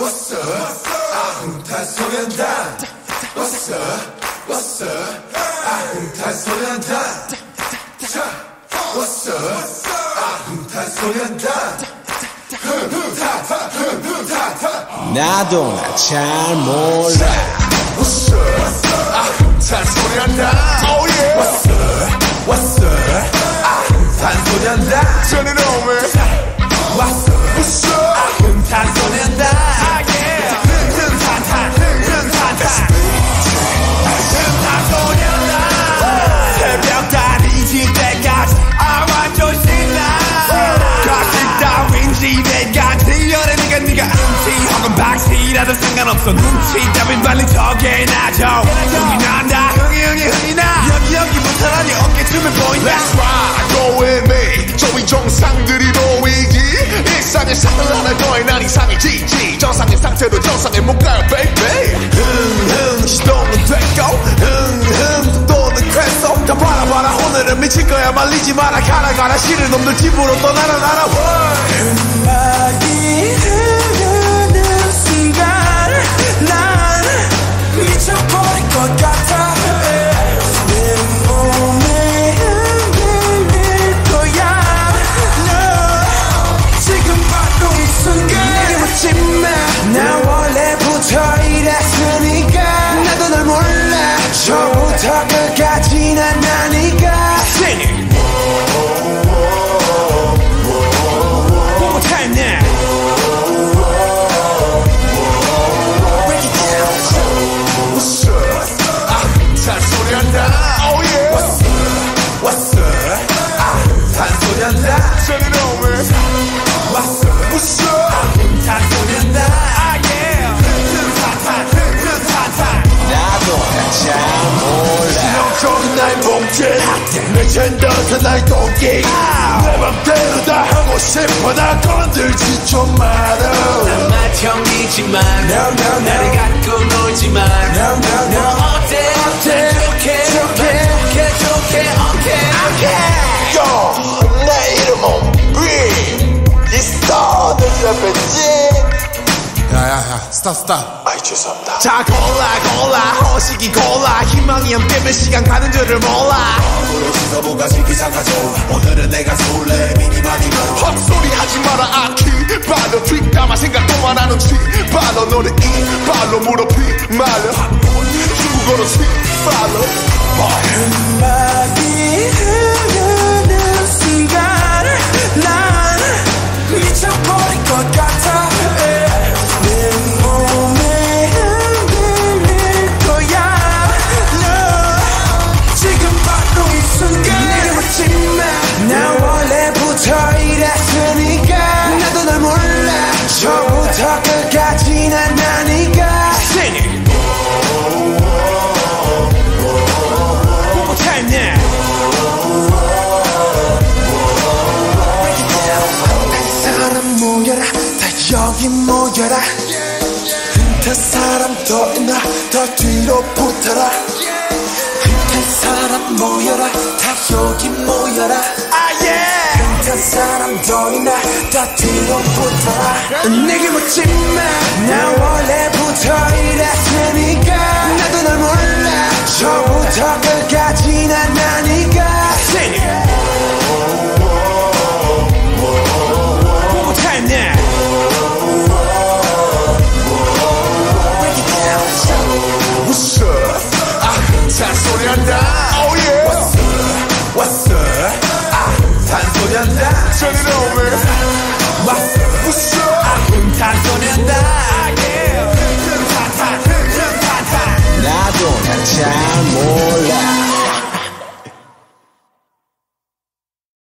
What's up? 아흥탄소년단. What's up? What's up? 아흥탄소년단. What's up? 아흥탄소년단. 나도 나 잘 몰라. What's up? 아흥탄소년단. Oh yeah. What's up? What's up? 아흥탄소년단. Turn it on, man. What's up? What's up? 아흥탄소년단. 새벽 다리질 때까지 완전 신나. 가식 따윈 집에까지 여름이가 네가 음치 혹은 박씨라도 상관없어. 눈치 따윈 빨리 저게 나죠. 흥이 난다. 흥이 나. 여기부터라니 어깨춤을 보인다. Let's ride, go with me. 저위 정상들이 보이지. 일상의 상을 하나 더해 난 이상해지지. 정상의 상태로 정상에 못 가요 baby. 시도는 됐고 또는 쾌소. 다 바라봐라 오늘은 미칠 거야 말리지 마라. 가라 싫은 놈들 집으로 떠나라. 음악이 흐르는 순간 난 미쳐버릴 것 같아. 내 몸에 흔들릴 거야. 너 지금 바로 이 순간 내게 묻지 마. 나 원래부터 이랬으니까 나도 널 몰라. 처음부터 끝까지 난 나니까. Sing it. One more time now. Break it down. What's up? 아흥탄소년단. Oh yeah. What's up? 아흥탄소년단. Turn it on, man. What's up? 아흥탄소년단. Ah yeah. 나도 나 잘 몰라. 신형적인 나의 몸짓 내 젠더에서 날 돕기. 내 맘대로 다 하고 싶어. 나 건들지 좀 마라. 난 맏형이지만 나를 갖고 놀지만 어때 좋게 Yo, 내 이름은 B. 이 스타는 옆에 야야야 스탑. 아이 죄송합니다. 자 골라 허식이 골라. 희망이 함께면 시간 가는 줄을 몰라. 부러지서 뭐가 시기상하죠. 오늘은 내가 설레 미니마니 헛소리 하지 마라 아키. 발로 뒷담화 생각도 안 하는 치. 발로 너는 이 발로 무릎이 말려. 중국어로 치 발로. 음악이 흐르는 순간 난 미쳐버릴 것 같아. 내 몸에 흔들릴 거야. 너 지금 바로 이 순간 내게 묻지 마. 나 원래부터 이랬으니까 나도 널 몰라. 처음부터 끝까지 난 나니까. Sing it. One more time now. Break it down. 사람 모여라. 여기 모여라. 흠탄 사람 더 있나 더 뒤로 붙어라. 흠탄 사람 모여라. 다 여기 모여라. 흠탄 사람 더 있나 더 뒤로 붙어라. 내게 묻지 마. 나 원래부터 이랬으니까 나도 널 몰라. 처음부터 끝까지 난 나니까. Sing it. One more time now. What's up? 아흥탄소년단. Oh yeah. What's up? 아흥탄소년단. Turn it on, man. What's up? 아흥탄소년단. 나도 나 잘 몰라.